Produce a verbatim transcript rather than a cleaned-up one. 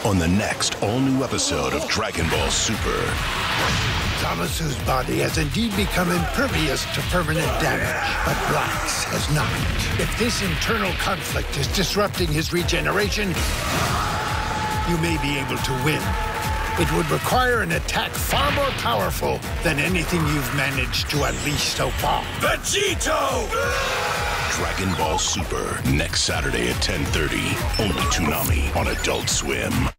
on the next all-new episode of Dragon Ball Super. Zamasu's body has indeed become impervious to permanent damage, but Black's has not. If this internal conflict is disrupting his regeneration, you may be able to win. It would require an attack far more powerful than anything you've managed to unleash so far. Vegito! Dragon Ball Super, next Saturday at ten thirty. Only TOONAMI on Adult Swim.